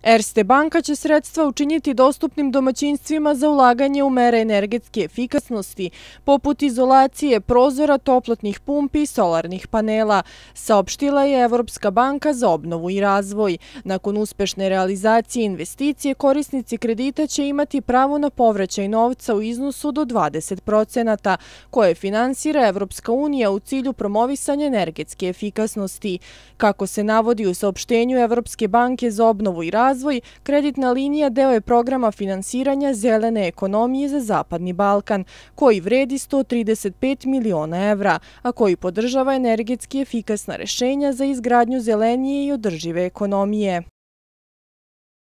Erste banka će sredstva učiniti dostupnim domaćinstvima za ulaganje u mere energetske efikasnosti, poput izolacije prozora, toplotnih pumpi i solarnih panela, saopštila je Evropska banka za obnovu i razvoj. Nakon uspešne realizacije investicije, korisnici kredita će imati pravo na povraćaj novca u iznosu do 20%, koje finansira Evropska unija u cilju promovisanja energetske efikasnosti. Kako se navodi u saopštenju Evropske banke za obnovu i razvoj, kreditna linija deo je programa finansiranja zelene ekonomije za Zapadni Balkan, koji vredi 135 miliona evra, a koji podržava energetski efikasna rešenja za izgradnju zelenije i održive ekonomije.